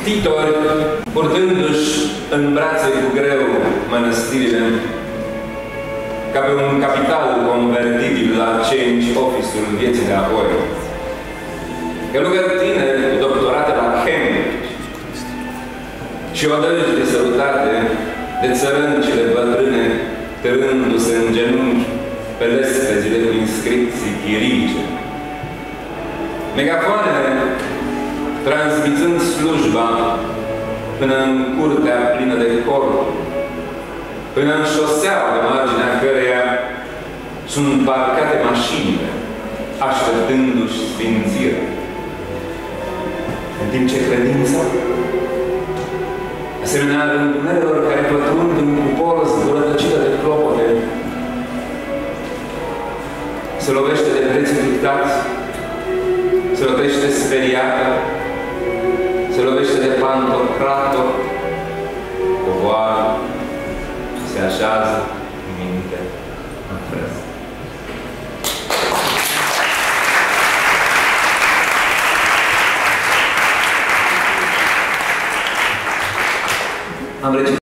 ctitori, purtându-și în brațe cu greu mănăstirile, ca pe un capital convertibil la change office-ul vieții de apoi. Călugări tineri cu doctorate la Cambridge și odălgi de sărutate de țărâncile bătrâne târându-se în genunchi pe lespezile cu inscripții chirice. Megafoanele transmițând slujba până în curtea plină de corpuri, până în șoseaua de marginea căreia sunt parcate mașinile, așteptându-și sfințirea. În timp ce credința, asemenea rândunelor care pătrund în cupor zburătăcită de clopote, se lovește de preții dictați, se lovește speriată, se lovește de pantocrator, coboară și se așează în minte în freză. Am